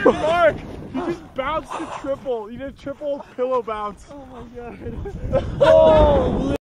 Mark, you just bounced to triple. You did triple pillow bounce. Oh my god. Holy